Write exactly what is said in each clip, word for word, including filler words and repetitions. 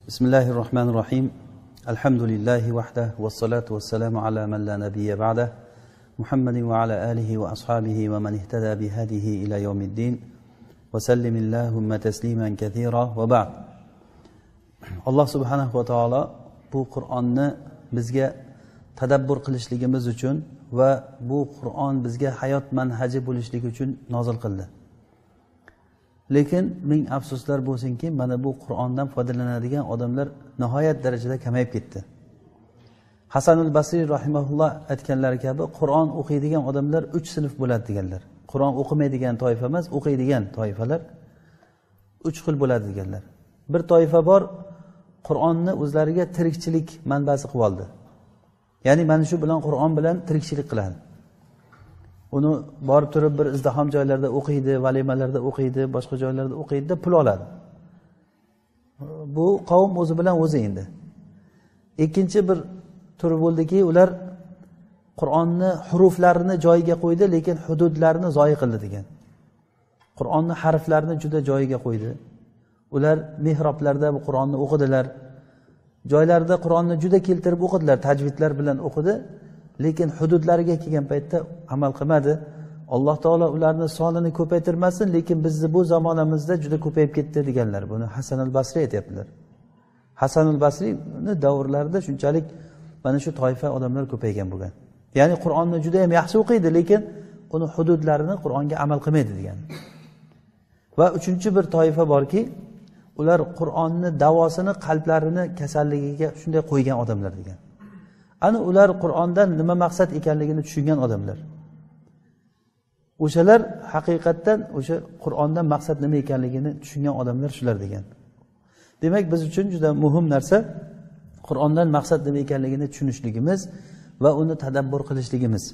Bismillahirrahmanirrahim. Alhamdulillahi wahdah wassalatu wassalamu ala man la nabiyya ba'dah. Muhammadin wa ala alihi wa ashabihi wa man ihtada bihadihi ila yawmiddin. Wa sallimillahumma tasliman kathira wa ba'd. Alloh subhanahu va taolo bu Qur'onni bizga tadabbur qilishligimiz uchun va bu Qur'on bizga hayot manhaji bo'lishligi uchun nozil qildi. Lekin ming afsuslar bo'lsinki, mana bu Qur'ondan foydalanadigan odamlar nihoyat darajada kamayib ketdi. Hasanul Basri rahimahulloh aytganlari kabi, Qur'on o'qiydigan odamlar uch sinf bo'ladi deganlar. Qur'on o'qimaydigan toifa emas, o'qiydigan toifalar uch xil bo'ladi deganlar. Bir toifa bor, Qur'onni o'zlariga tirikchilik manbasi qilib oldi. Ya'ni mana shu bilan Qur'on bilan tirikchilik qiladi. Uni borib turib bir izdihom joylarda o'qiydi, valimalarda o'qiydi, boshqa joylarda o'qiydi, pul oladi. Bu qavm o'zi bilan o'zi endi. Ikkinchi bir tur bo'ldiki, ular Qur'onni huruflarini joyiga qo'ydi, lekin hududlarini zoyi qildi degan. Qur'onni harflarini juda joyiga qo'ydi. Ular mihroblarda bu Qur'onni o'qidilar. Joylarda Qur'onni juda keltirib o'qidilar, tajvidlar bilan o'qidi. Lekin hududlariga kelgan paytda amal qilmadi. Alloh taolo ularni sonini ko'paytirmasin, lekin bizni bu zamonamizda juda ko'payib ketdi deganlar. Buni Hasanul Basri aytibdilar. Hasanul Basrining davrlarida shunchalik mana shu toifa odamlar ko'paygan bo'lgan. Ya'ni Qur'onni juda ham yaxshi o'qiydi, lekin uni hududlarini Qur'onga amal qilmaydi degan. Va uchinchi bir toifa borki, ular Qur'onni davosini qalblarini kasalligiga shunday qo'ygan odamlar degan. Ana ular Qur'ondan nima maqsad ekanligini tushungan odamlar. O'shalar haqiqatdan o'sha Qur'ondan maqsad nima ekanligini tushungan odamlar shular degan. Demak, biz uchun juda muhim narsa Qur'ondan maqsad nima ekanligini tushunishligimiz va uni tadabbur qilishligimiz.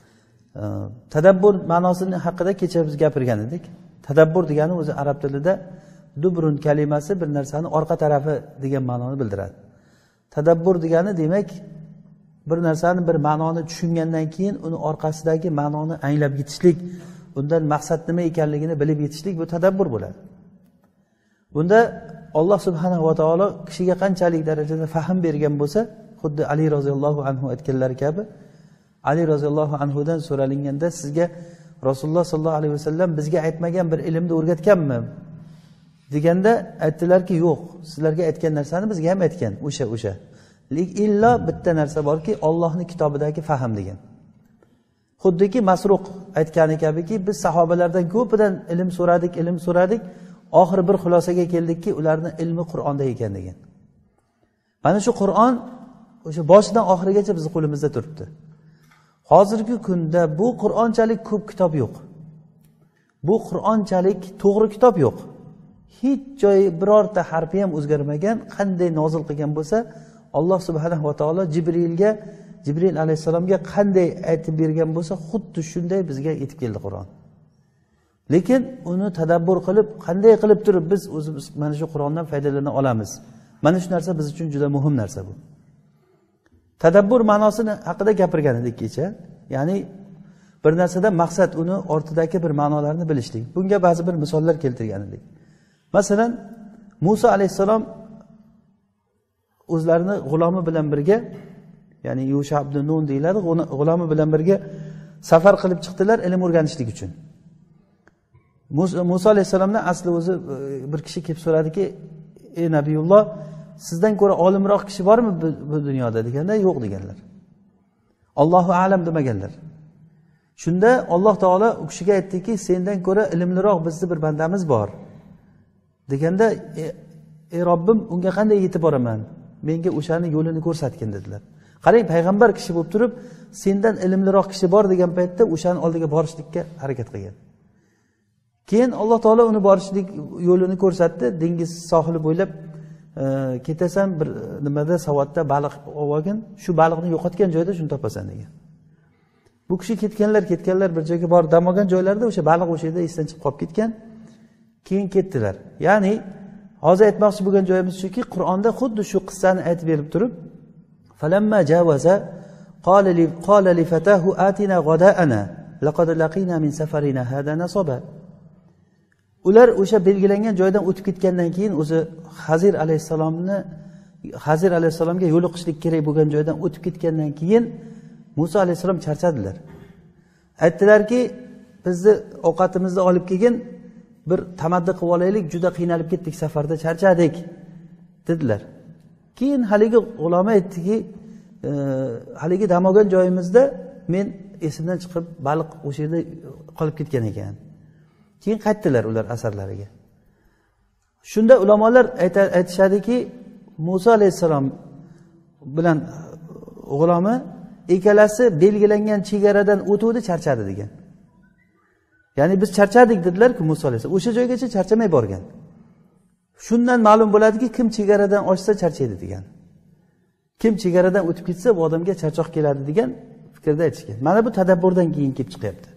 Tadabbur ma'nosini haqida kecha biz gapirgan edik. Tadabbur degani o'zi arab tilida dubrun kalimasi bir narsani orqa tarafi degan ma'noni bildiradi. Tadabbur degani demak bir narsani bir ma'noni tushungandan keyin uni orqasidagi ma'noni anglab yetishlik, undan maqsad nima ekanligini bilib yetishlik bu tadabbur bo'ladi. Bunda Alloh subhanahu va taolo kishiga qanchalik darajada fahm bergan bo'lsa, xuddi Ali roziyallohu anhu aytganlari kabi, Ali roziyallohu anhu dan so'ralinganda sizga Rasululloh sollallohu alayhi vasallam bizga aytmagan bir ilmni o'rgatganmi deganda aytdilarki, yo'q, sizlarga aytgan narsani bizga ham aytgan, o'sha o'sha. Lekin illo bitta narsa borki, Allohning kitobidagi fahm degan. Xuddiki Masruq aytgani kabiki, biz sahobalardan ko'pidan ilm so'radik, ilm so'radik, oxiri bir xulosaga keldikki, ularning ilmi Qur'onda ekan degan. Mana shu Qur'on o'sha boshidan oxirigacha bizning qo'limizda turibdi. Hozirgi kunda bu Qur'onchalik ko'p kitob yo'q. Bu Qur'onchalik to'g'ri kitob yo'q. Hech joyi birorta harfi ham o'zgarmagan, qanday nozil qilgan bo'lsa, Alloh subhanahu va taolo Jibrilga, Jibril alayhisalomga qanday aytib bergan bo'lsa, xuddi shunday bizga yetib keldi Qur'on. Lekin uni tadabbur qilib, qanday qilib turib biz o'zimiz mana shu Qur'ondan foydalana olamiz. Mana shu narsa biz uchun juda muhim narsa bu. Tadabbur ma'nosini haqida gapirgan edik kecha. Ya'ni bir narsada maqsad uni ortidagi bir ma'nolarni bilishlik. Bunga ba'zi bir misollar keltirgan edik. Masalan, Musa alayhisalom o'zlarini g'ulomi bilan birga, ya'ni Yusha ibn Nun deyiladi, g'ulomi bilan birga safar qilib chiqdilar ilm o'rganishlik uchun. Musa alayhisalomdan asli o'zi bir kishi kelib so'radiki, "Ey Nabiyulloh, sizdan ko'ra olimroq kishi bormi bu dunyoda?" deganda, "Yo'q" deganlar. Allohu a'lam demaganlar. Shunda Alloh taolo u kishiga aytdiki, "Sendan ko'ra ilmliroq bizning bir bandamiz bor." Deganda, "Ey Robbim, unga qanday yetib boraman? Menga o'shani yo'lini ko'rsatgin" dedilar. Qarang, payg'ambar kishi bo'lib turib, sendan ilmliroq kishi bor degan paytda o'shani oldiga borishlikka harakat qilgan. Keyin Alloh taolo uni borishlik yo'lini ko'rsatdi. Dengiz sohili bo'ylab e, ketasan, bir nimada savatda baliq olgin, shu baliqni yo'qotgan joyda shuni topasan degan. Bu kishi ketganlar, ketganlar bir joyga borib dam olgan joylarda o'sha baliq o'sha yerda esdan chiqib qolib ketgan. Keyin ketdilar. Ya'ni hozir aytmoqchi bo'lgan joyimiz shuki, Qur'onda xuddi shu qissani aytib berib turib, falamma jawaza qala li qala li fatahu atina ghoda'ana laqad laqina min safarina hada nasaba. ular o'sha belgilangan joydan o'tib ketgandan keyin o'zi Hazir alayhissalomni Hazir alayhissalomga yo'liqishlik kerak bo'lgan joydan o'tib ketgandan keyin Musa alayhissalom charchadilar. Aytdilarki, bizni ovqatimizni olib kelgin, bir tamaddi qilib olaylik, juda qiynalib ketdik safarda, charchadik dedilar. Keyin haligi g'uloma aytdiki, e, haligi dam olgan joyimizda men esimdan chiqib baliq o'sha yerda qolib ketgan ekan. Keyin qaytdilar ular asarlariga. Shunda ulamolar aytishadiki, Musa alayhissalom bilan g'ulomi ikkalasi belgilangan chegaradan o'tuvdi, charchadi degan. Ya'ni biz charchadik dedilar-ku Musa alayhissalom. O'sha joygacha charchamay borgan. Shundan ma'lum bo'ladiki, kim chegaradan oshsa charchaydi degan. Kim chegaradan o'tib ketsa, bu odamga charchoq keladi degan fikrda aytishgan. Mana bu tadabburdan keyin kelib chiqyapti.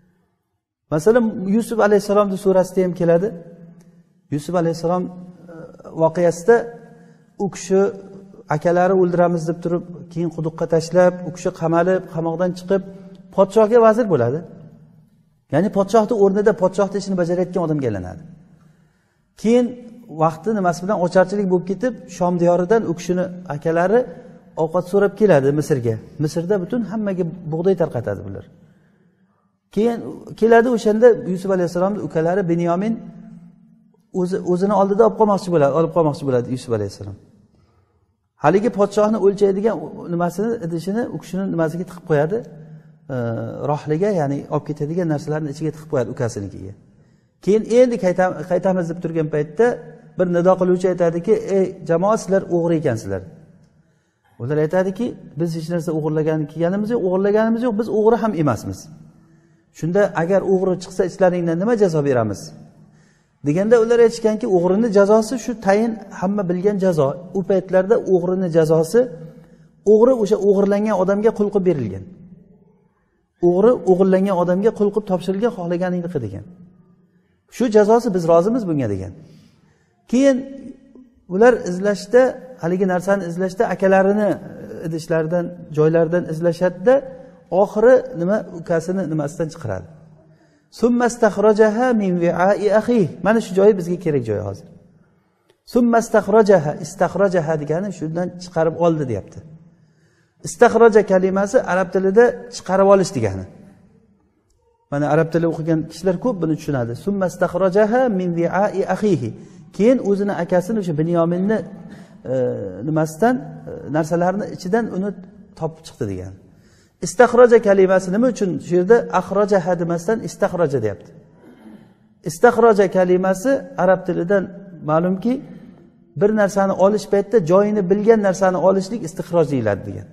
Masalan, Yusuf alayhissalomning surasida ham keladi. Yusuf alayhissalom voqeasida u kishi akalari o'ldiramiz deb turib, keyin quduqqa tashlab, u kishi qamalib, qamoqdan chiqib, podshohga vazir bo'ladi. Ya'ni podshohning o'rnida podshohning ishini bajarayotgan odamga aylanadi. Keyin vaqti nimasi bilan ocharchilik bo'lib ketib, Shom diyoridan u kishini akalari ovqat so'rab keladi Misrga. Misrda butun hammaga bug'doy tarqatadi bular. Keyin keladi, o'shanda Yusuf alayhissalomning ukalari Binyomin o'zi o'zini oldida olib qolmoqchi bo'ladi, olib qolmoqchi bo'ladi Yusuf alayhissalom. Haligi podshohni o'lchaydigan nimasini, idishini u kishining nimasiga tiqib qo'yadi, rohliga, ya'ni olib ketadigan narsalarni ichiga tiqib qo'yadi ukasinikiga. Keyin endi qaytamiz deb turgan paytda bir nido qiluvchi aytadiki, "Ey jamoat, sizlar o'g'ri ekansizlar." Ular aytadiki, "Biz hech narsa o'g'irlagan kelganimiz yo'q, o'g'irlaganimiz yo'q, biz o'g'ri ham emasmiz. Shunda agar o'g'ri chiqsa ichlaringdan nima jazo beramiz?" Deganda ular aytishganki, o'g'rini jazosi shu tayin hamma bilgan jazo. U paytlarda o'g'rini jazosi o'g'ri o'sha o'g'irlangan odamga qul qilib berilgan. O'g'ri o'g'irlangan odamga qul qilib topshirilgan, xohlaganingni qil degan. Shu jazosi, biz rozimiz bunga degan. Keyin ular izlashda, haligi narsani izlashda akalarini idishlaridan, joylaridan izlashadida oxiri nima ukasini nimasidan chiqaradi. Summastakhrajaha min wi'a'i akhi. Mana shu joyi bizga kerak joy hozir. Summastakhrajaha, istakhrajaha degani shundan chiqarib oldi deyapti. Istakhraja kalimasi arab tilida chiqarib olish degani. Mana arab tili o'qigan kishilar ko'p buni tushunadi. Summastakhrajaha min wi'a'i akhihi. Keyin o'zini akasini o'sha Binyominni e, nimasidan e, narsalarni ichidan uni topib chiqdi degan. Istakhraja kalimasi nima uchun shu yerda akhrajaha demasdan istakhraja deyapti. Istakhraja kalimasi arab tilidan ma'lumki, bir narsani olish paytida joyini bilgan narsani olishlik istikhroj deyiladi degan.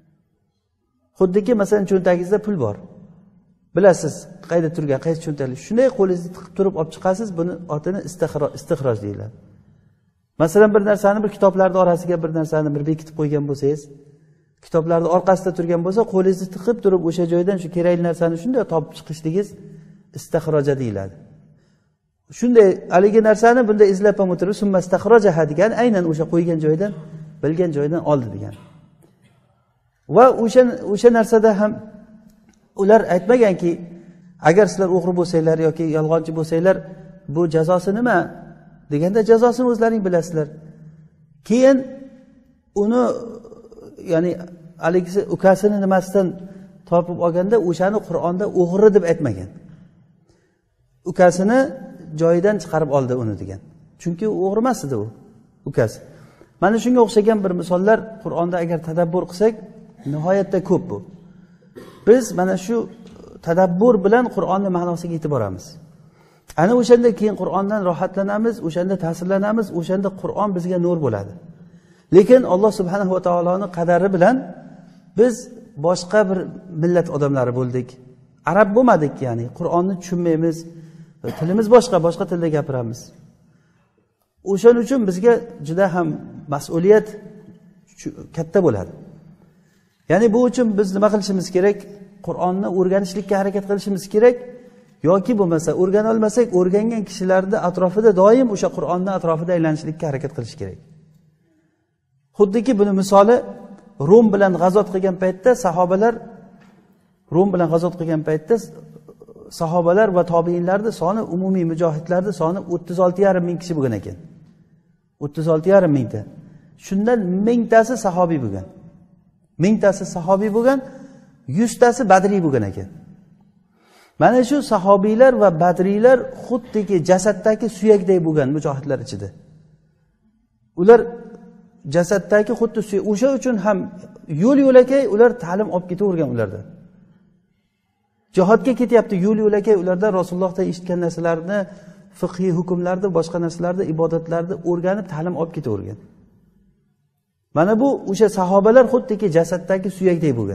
Xuddiki masalan cho'ntagingizda pul bor. Bilasiz, qayda turgan, qaysi cho'ntalik. Shunday qo'lingizni tiqib turib olib chiqasiz, buni otini istikhroj deyiladi. Masalan, bir narsani bir kitoblarning orasiga bir narsani bir bekitib qo'ygan bo'lsangiz, kitoblarning orqasida turgan bo'lsa, qo'lingizni tiqib turib o'sha joydan shu kerakli narsani shunday topib chiqishligingiz istikhroja deyiladi. Shunday haligi narsani bunday izlab ham o'tirib, summa istakhrojaha degan aynan o'sha qo'ygan joydan, bilgan joydan oldi degan. Va o'sha o'sha narsada ham ular aytmaganki, agar sizlar o'g'ri bo'lsanglar yoki yolg'onchi bo'lsanglar, bu jazosi nima deganda jazosini o'zlaring bilasizlar. Keyin uni ya'ni haligisi ukasini nimasidan topib olganda o'shani Qur'onda o'g'ri deb aytmagan. Ukasini joyidan chiqarib oldi uni degan. Chunki u o'g'ri emas edi u ukasi. Mana shunga o'xshagan bir misollar Qur'onda agar tadabbur qilsak, nihoyatda ko'p bu. Biz mana shu tadabbur bilan Qur'onning ma'nosiga yetib boramiz. Ana o'shanda keyin Qur'ondan rohatlanamiz, o'shanda ta'sirlanamiz, o'shanda Qur'on bizga nur bo'ladi. Lekin Alloh subhanahu va taoloning qadari bilan biz boshqa bir millat odamlari bo'ldik. Arab bo'lmadik, ya'ni Qur'onni tushunmaymiz. Tilimiz boshqa, boshqa tilda gapiramiz. O'shaning uchun bizga juda ham mas'uliyat katta bo'ladi. Ya'ni bu uchun biz nima qilishimiz kerak? Qur'onni o'rganishlikka harakat qilishimiz kerak. Yoki bo'lmasa, o'rgana olmasak, o'rgangan kishilarning atrofida doim o'sha Qur'onning atrofida aylanishlikka harakat qilish kerak. Xuddiki buni misoli Rum bilan g'azot qilgan paytda sahobalar Rum bilan g'azot qilgan paytda sahobalar va tobiinlarni soni, umumiy mujohidlarni soni o'ttiz olti yarim ming kishi bo'lgan ekan. o'ttiz olti yarim mingta. Shundan mingtasi sahobiy bo'lgan. mingtasi sahobiy bo'lgan, yuztasi badriy bo'lgan ekan. Mana shu sahobiylar va badriylar xuddiki jasaddagi suyakday bo'lgan mujohidlar ichida. Ular jasaddagi xuddi suyak, o'sha uchun ham yo'l yo'lakay ular ta'lim olib ketavergan ulardan. Jihodga ketyapti, yo'l yo'lakay ulardan Rasulullohdan eshitgan narsalarni, fiqhiy hukmlarni, boshqa narsalarni, ibodatlarni o'rganib ta'lim olib ketavergan. Mana bu o'sha sahobalar xuddiki jasaddagi suyakday bo'lgan.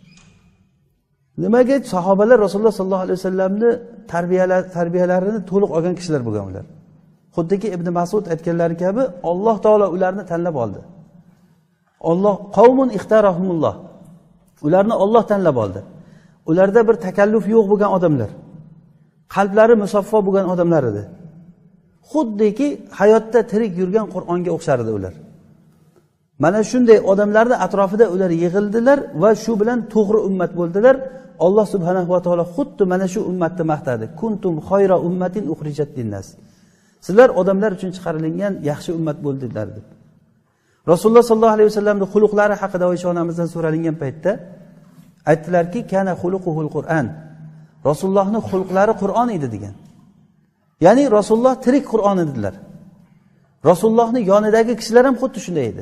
Nimaga? Sahobalar Rasululloh sollallohu alayhi vasallamni tarbiyalar tarbiyalarini to'liq olgan kishilar bo'lgan ular. Xuddiki Ibn Mas'ud aytganlari kabi Alloh taolo ularni tanlab oldi. Alloh qavmun ixtarahumulloh. Ularni Alloh tanlab oldi. Ularda bir takalluf yo'q bo'lgan odamlar. Qalblari musaffo bo'lgan odamlar edi. Xuddiki hayotda tirik yurgan Qur'onga o'xshar edi ular. Mana shunday odamlarning atrofida ular yig'ildilar va shu bilan to'g'ri ummat bo'ldilar. Alloh subhanahu va taolo xuddi mana shu ummatni maqtadi. Kuntum khayra ummatin ukhrijat linnas. Sizlar odamlar uchun chiqarilgan yaxshi ummat bo'ldilar deb. Rasululloh sollallohu alayhi vasallamning xuluqlari haqida Oysha onamizdan so'ralingan paytda aytdilarki, kana xuluquhul Qur'an. Rasulullohning xulqlari Qur'on edi degan. Ya'ni Rasululloh tirik Qur'on edilar. Rasulullohning yonidagi kishilar ham xuddi shunday edi.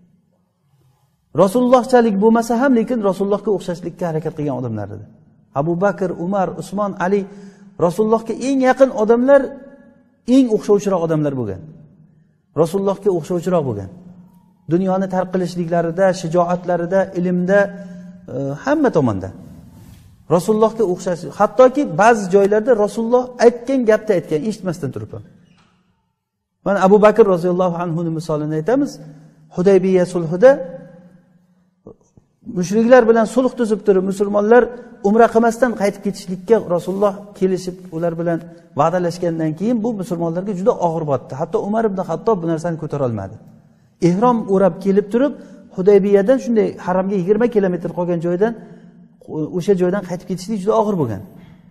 Rasulullohchalik bo'lmasa ham, lekin Rasulullohga o'xshashlikka harakat qilgan odamlar edi. Abu Bakr, Umar, Usmon, Ali Rasulullohga eng yaqin odamlar, eng o'xshovchiroq odamlar bo'lgan. Rasulullohga o'xshovchiroq bo'lgan. Dunyoni tark qilishliklarida, shijoatlarida, ilmda, e, hamma tomonda. Rasulullohga o'xshash, hattoki ba'zi joylarda Rasululloh aytgan gapni aytgan, eshitmasdan turib ham. Mana Abu Bakr roziyallohu anhu ning misolini aytamiz. Hudaybiya sulhida mushriklar bilan sulh tuzib turib, musulmonlar umra qilmasdan qaytib ketishlikka Rasululloh kelishib, ular bilan va'dalashgandan keyin bu musulmonlarga juda og'ir botdi. Hatto Umar ibn Xattob bu narsani ko'tara olmadi. Ihrom o'rab kelib turib, Hudaybiyadan shunday haramga yigirma kilometr qolgan joydan o'sha joydan qaytib ketishlik juda og'ir bo'lgan.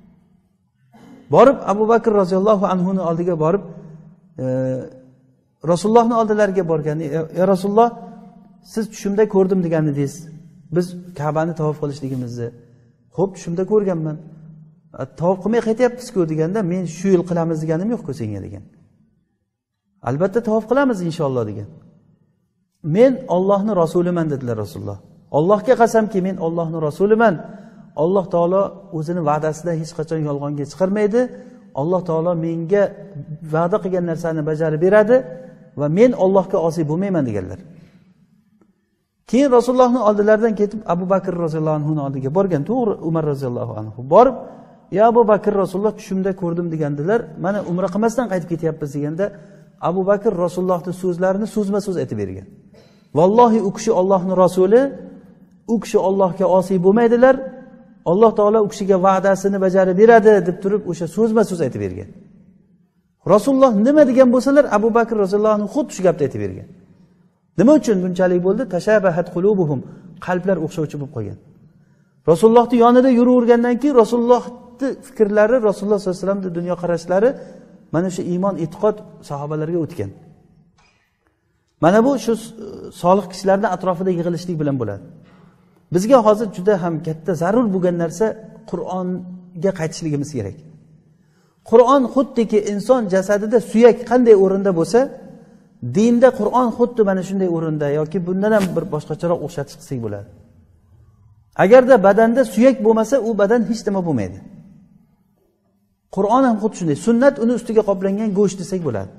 Borib Abu Bakr roziyallohu anhu ning oldiga borib, e, Rasulullohning oldilariga borgan. Ya Rasululloh, siz tushimda ko'rdim deganidingiz. Biz Ka'bani tavof qilishligimizni. Xo'p, tushimda ko'rganman. Tavof qilmay qaytyapmiz-ku deganda, men shu yil qilamiz deganim yo'q-ku senga degan. Albatta tavof qilamiz inshaalloh degan. Men Allohning rasuliman dedilar Rasululloh. Allohga qasamki, men Allohning rasuliman. Alloh taolo o'zining va'dasida hech qachon yolg'onga chiqarmaydi. Alloh taolo menga va'da qilgan narsani bajarib beradi va men Allohga osiy bo'lmayman deganlar. Keyin Rasulullohning oldilaridan ketib Abu Bakr roziyallohu anhu ning oldiga borgan, to'g'ri Umar roziyallohu anhu. Borib, "Ya Abu Bakr, Rasululloh tushimda ko'rdim" degandilar. Mana umra qilmasdan qaytib ketyapmiz deganda, Abu Bakr Rasulullohning so'zlarini so'zma-so'z aytib bergan. Vallohi u kishi Allohning rasuli, u kishi Allohga osiy bo'lmaydilar. Alloh taolo u kishiga va'dasini bajarib beradi deb turib o'sha so'zma-so'z aytib bergan. Rasululloh nima degan bo'lsalar, Abu Bakr roziyallohu anhu xuddi shu gapni aytib bergan. Nima uchun bunchalik bo'ldi? Tashabahat qulubuhum, qalblar o'xshovchi bo'lib qolgan. Rasulullohning yonida yuravergandan keyin Rasulullohning fikrlari, Rasululloh sollallohu alayhi vasallamning dunyo qarashlari mana shu iymon, e'tiqod sahobalarga o'tgan. Mana bu shu solih kishilarning atrofida yig'ilishlik bilan bo'ladi. Bizga hozir juda ham katta zarur bo'lgan narsa Qur'onga qaytishligimiz kerak. Qur'on xuddiki inson jasadida suyak qanday o'rinda bo'lsa, dinda Qur'on xuddi mana shunday o'rinda yoki bundan ham bir boshqacharoq o'xshatish qilsak bo'ladi. Agarda badanda suyak bo'lmasa, u badan hech nima bo'lmaydi. Qur'on ham xuddi shunday. Sunnat uni ustiga qoplangan go'sht desak bo'ladi.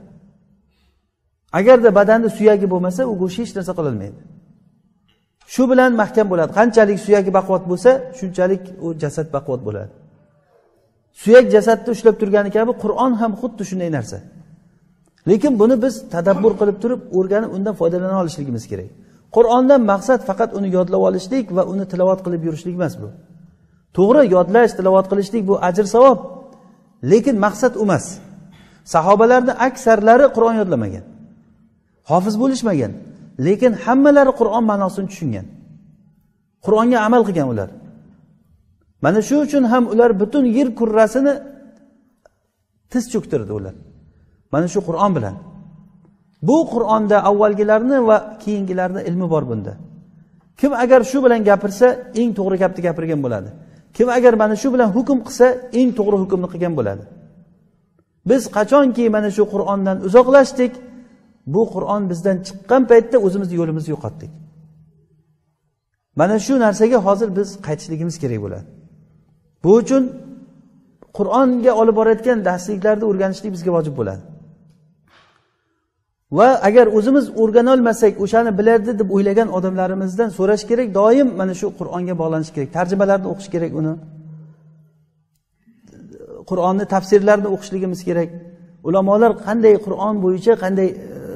Agarda badanda suyagi bo'lmasa, u go'sht hech narsa qila olmaydi. Shu bilan mahkam bo'ladi. Qanchalik suyagi baquvvat bo'lsa, shunchalik u jasad baquvvat bo'ladi. Suyak jasadni ushlab turgani kabi Qur'on ham xuddi shunday narsa. Lekin buni biz tadabbur qilib turib, o'rganib undan foydalana olishligimiz kerak. Qur'ondan maqsad faqat uni yodlab olishlik va uni tilovat qilib yurishlik emas bu. To'g'ri, yodlash, tilovat qilishlik bu ajr savob. Lekin maqsad emas. Sahobalarning aksarlari Qur'on yodlamagan. Hofiz bo'lishmagan. Lekin hammalari Qur'on ma'nosini tushungan. Qur'onga amal qilgan ular. Mana shu uchun ham ular butun yer kurrasini tiz cho'ktirdi ular. Mana shu Qur'on bilan. Bu Qur'onda avvalgilarni va keyingilarni ilmi bor bunda. Kim agar shu bilan gapirsa, eng to'g'ri gapni gapirgan bo'ladi. Kim agar mana shu bilan hukm qilsa, eng to'g'ri hukmni qilgan bo'ladi. Biz qachonki mana shu Qur'ondan uzoqlashdik, bu Qur'on bizdan chiqqan paytda o'zimizni yo'limizni yo'qotdik. Mana shu narsaga hozir biz qaytishligimiz kerak bo'ladi. Bu uchun Qur'onga olib borayotgan darsliklarni o'rganishlik bizga vojib bo'ladi. Va agar o'zimiz o'rgana olmasak, o'shani bilardi deb o'ylagan odamlarimizdan so'rash kerak, doim mana shu Qur'onga bog'lanish kerak. Tarjimalarni o'qish kerak uni. Qur'onni tafsirlarini o'qishligimiz kerak. Ulamolar qanday Qur'on bo'yicha qanday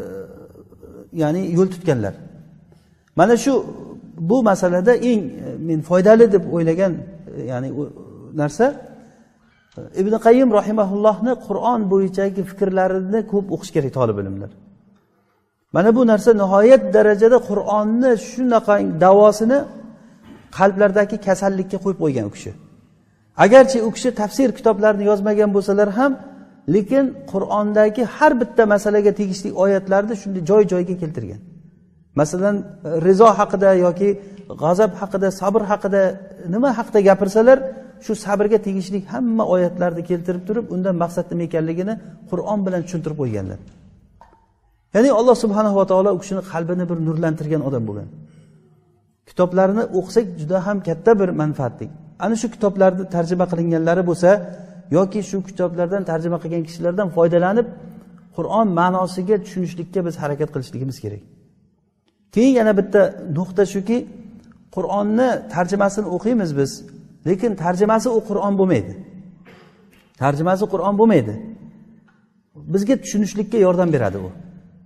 ya'ni yo'l tutganlar. Mana shu bu masalada eng men foydali deb o'ylagan ya'ni narsa Ibn Qayyim rahimahullohni Qur'on bo'yichagi fikrlarini ko'p o'qish kerak talab ilmlar. Mana bu narsa nihoyat darajada Qur'onni shunaqa davosini qalblardagi kasallikka qo'yib qo'ygan u kishi. Agarchi u kishi tafsir kitoblarini yozmagan bo'lsalar ham, lekin Qur'ondagi har bitta masalaga tegishli oyatlarni shunday joy-joyiga keltirgan. Masalan, rizo haqida yoki g'azab haqida, sabr haqida nima haqida gapirsalar, shu sabrga tegishli hamma oyatlarni keltirib turib, undan maqsad nima ekanligini Qur'on bilan tushuntirib qo'yganlar. Ya'ni Alloh subhanahu va taolo u kishining qalbini bir nurlantirgan odam bo'lgan. Kitoblarini o'qisak juda ham katta bir manfaatli. Ana shu kitoblarni tarjima qilinganlari bo'lsa yoki shu kitoblardan tarjima qilgan kishilardan foydalanib Qur'on ma'nosiga tushunishlikka biz harakat qilishligimiz kerak. Keyin yana bitta nuqta shuki, Qur'onni tarjimasini o'qiymiz biz, lekin tarjimasi u Qur'on bo'lmaydi. Tarjimasi Qur'on bo'lmaydi. Bizga tushunishlikka yordam beradi u.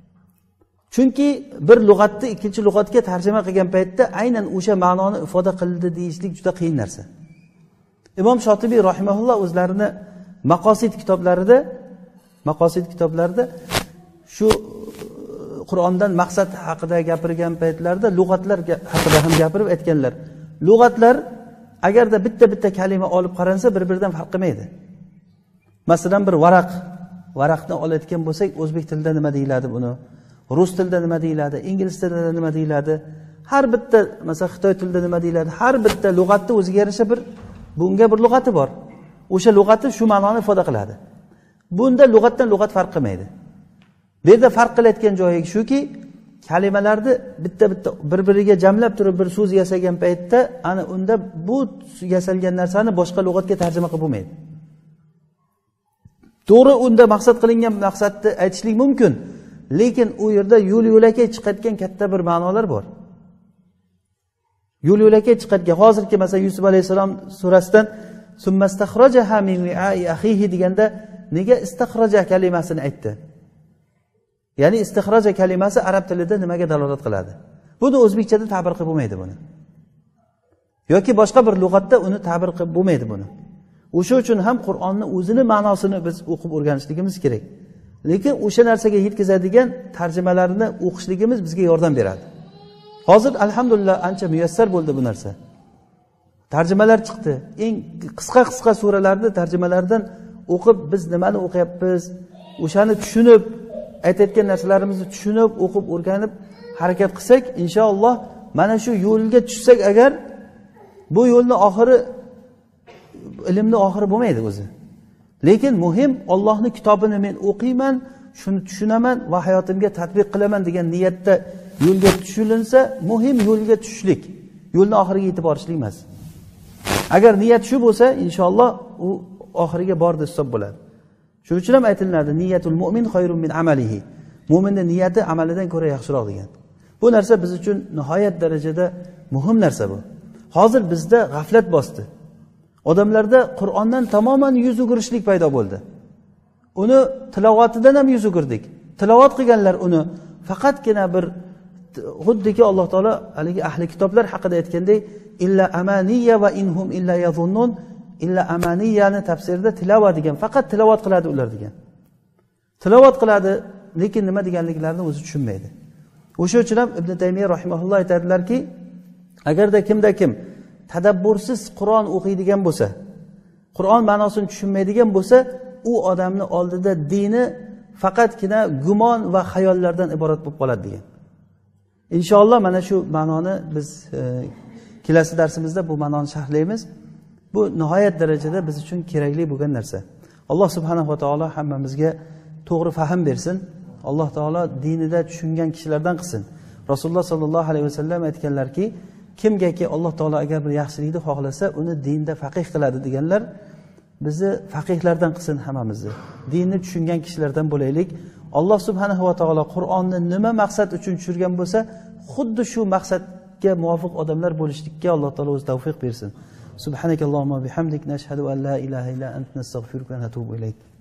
Chunki bir lug'atni ikkinchi lug'atga tarjima qilgan paytda aynan o'sha ma'noni ifoda qildi deyishlik juda qiyin narsa. Imom Shotibiy rahimahulloh o'zlarini Maqosid kitoblarida, Maqosid kitoblarida shu Qur'ondan maqsad haqida gapirgan paytlarda lug'atlar haqida ham gapirib aytganlar. Lug'atlar agarda bitta-bitta kalima olib qaransa, bir-biridan farq qilmaydi. Masalan, bir varaq, varaqni olayotgan bo'lsak, o'zbek tilida nima deyiladi buni? Rus tilida nima deyiladi? Ingliz tilida nima deyiladi? Har bitta, masalan, Xitoy tilida nima deyiladi? Har bitta lug'atni o'ziga yarasha bir bunga bir lug'ati bor. O'sha lug'ati shu ma'noni ifoda qiladi. Bunda lug'atdan lug'at farq qilmaydi. Bu yerda farq qilayotgan joyi shuki, kalimalarni bitta-bitta bir-biriga jamlab turib bir so'z yasagan paytda, ana unda bu yasalgan narsani boshqa lug'atga tarjima qilib bo'lmaydi. To'g'ri, unda maqsad qilingan maqsadni aytishlik mumkin, lekin u yerda yo'l-yo'lakay chiqayotgan katta bir ma'nolar bor. Yo'l-yo'lakay chiqayotgan, hozirgi masalan Yusuf alayhisalom surasidan summastakhrajaha min wi'a'i akhihi deganda nega istakhraja kalimasini aytdi? Ya'ni istikhraja kalimasi arab tilida nimaga dalolat qiladi? Buni o'zbekchada ta'bir qilib bo'lmaydi buni. Yoki boshqa bir lug'atda uni ta'bir qilib bo'lmaydi buni. O'sha uchun ham Qur'onni o'zini ma'nosini biz o'qib o'rganishligimiz kerak. Lekin o'sha narsaga yetkazadigan tarjimalarni o'qishligimiz bizga yordam beradi. Hozir alhamdulillah ancha muyassar bo'ldi bu narsa. Tarjimalar chiqdi. Eng qisqa-qisqa suralarni tarjimalardan o'qib biz nimani o'qiyapmiz, o'shani tushunib, aytayotgan narsalarimizni tushunib, o'qib, o'rganib harakat qilsak, inshaalloh mana shu yo'lga tushsak agar, bu yo'lni oxiri ilmni oxiri bo'lmaydi o'zi. Lekin muhim Allohning kitobini men o'qiyman, shuni tushunaman va hayotimga tatbiq qilaman degan niyatda yo'lga tushilinsa, muhim yo'lga tushishlik, yo'lni oxiriga yetib borishlik emas. Agar niyat shu bo'lsa, inshaalloh u oxiriga bordi hisob bo'ladi. Shuning uchun ham aytiladi, niyatul mu'min xayrun min amalihi. Mu'minning niyati amalidan ko'ra yaxshiroq degan. Bu narsa biz uchun nihoyat darajada muhim narsa bu. Hozir bizda g'aflat bosdi. Odamlarda Qur'ondan tamoman yuz o'girishlik paydo bo'ldi. Uni tilovatidan ham yuz o'girdik. Tilovat qilganlar uni faqatgina bir xuddiki Alloh taolo haligi ahli kitoblar haqida aytgandek, illa amaniya va inhum illa yazunnun, illa amaniyani tafsirida tilovat degan, faqat tilovat qiladi ular degan. Tilovat qiladi, lekin nima deganliklarini o'zi tushunmaydi. O'sha uchun ham Ibn Taymiya rahimahulloh aytadilarki, agarda kimda kim tadabbursiz Qur'on o'qiydigan bo'lsa, Qur'on ma'nosini tushunmaydigan bo'lsa, u odamni oldida dini faqatgina gumon va xayollardan iborat bo'lib qoladi degan. Inshaalloh mana shu ma'noni biz e, kelasi darsimizda bu ma'noni sharhlaymiz. Bu nihoyat darajada biz uchun kerakli bo'lgan narsa. Alloh subhanahu va taolo hammamizga to'g'ri fahm bersin. Alloh taolo dinida tushungan kishilardan qilsin. Rasululloh sollallohu alayhi vasallam aytganlarki, kimgaki Alloh taolo agar bir yaxshilikni xohlasa, uni dinda faqih qiladi deganlar. Bizni faqihlardan qilsin hammamizni. Dinni tushungan kishilardan bo'laylik. Alloh subhanahu va taolo Qur'onni nima maqsad uchun tushirgan bo'lsa, xuddi shu maqsadga muvofiq odamlar bo'lishlikka Alloh taolo o'zi tavfiq bersin. Subhanakallohumma bihamdik nashhadu an la ilaha illa anta nastag'firuka va natubu ilayk.